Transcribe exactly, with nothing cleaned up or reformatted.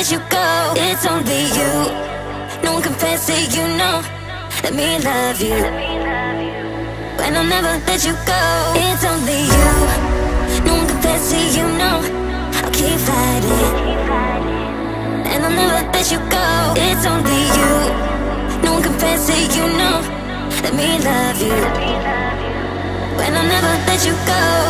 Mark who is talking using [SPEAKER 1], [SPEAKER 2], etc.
[SPEAKER 1] let you go. It's only you. No one compares to you, no. Let me love you, and I'll never let you go. It's only you. No one compares to you, no. I'll keep fighting, and I'll never let you go. It's only you. No one compares to you, no. Let me love you, and I'll never let you go.